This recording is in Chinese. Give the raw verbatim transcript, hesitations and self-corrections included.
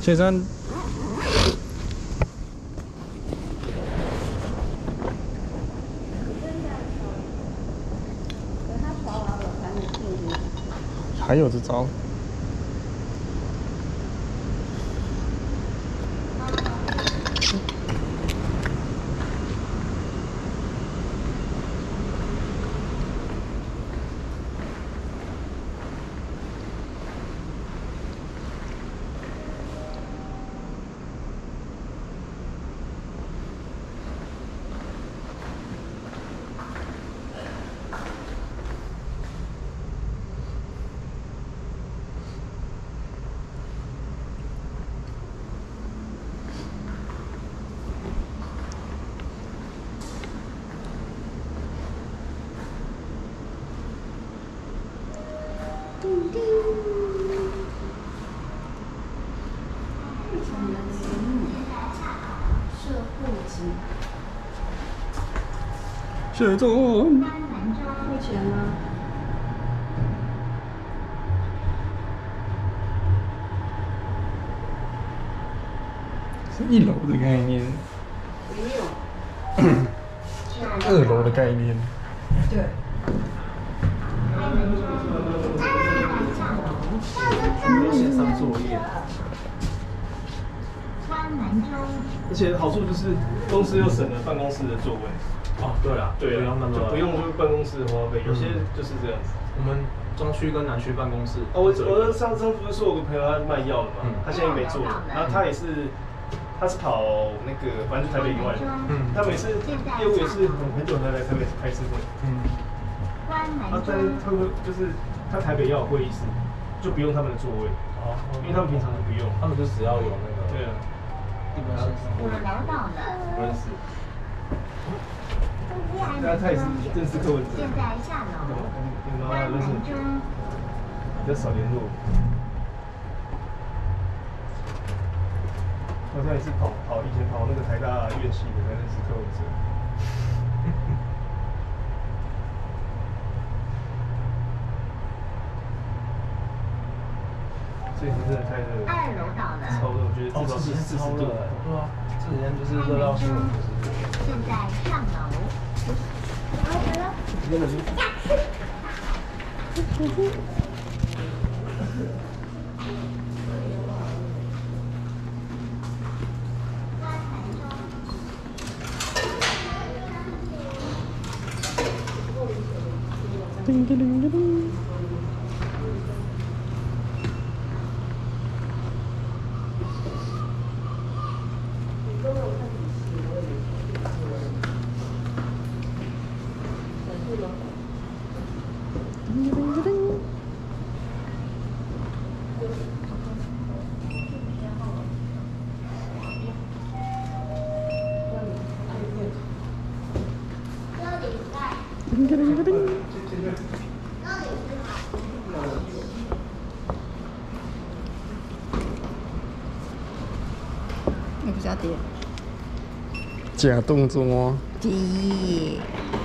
先生。还有这招。 叮叮，日常的节目，社会级， 社中。 付钱吗？ 是一楼的概念。 没有。 二楼的概念。 对。 线上作业，而且好处就是公司又省了办公室的座位。 哦，对啊， 对啊， 就不用就是办公室的花费，有些就是这样子。 我们中区跟南区办公室。 哦，我我上上不是说我个朋友他卖药的嘛，他现在没做了，然后他也是，他是跑那个反正就台北以外的，嗯，他每次业务也是很很久才来台北开次会，嗯，他在他们就是他台北要有会议室，就不用他们的座位，哦，因为他们平常都不用， 他们就只要有那个， 对啊， 五楼到了， 不认识。那他也是正式客户。 现在下楼。 跟妈妈认识很久，比较少联络。好像也是跑跑以前跑那个台大院系的，才认识柯文哲。这几天真的太热了。 二楼到了。 超热，我觉得至少是四十度。 对啊，这几天就是热到新闻就是。 现在上楼。 真的是。 叮叮叮叮叮。叮叮叮叮。 你比较低。 假动作。 低。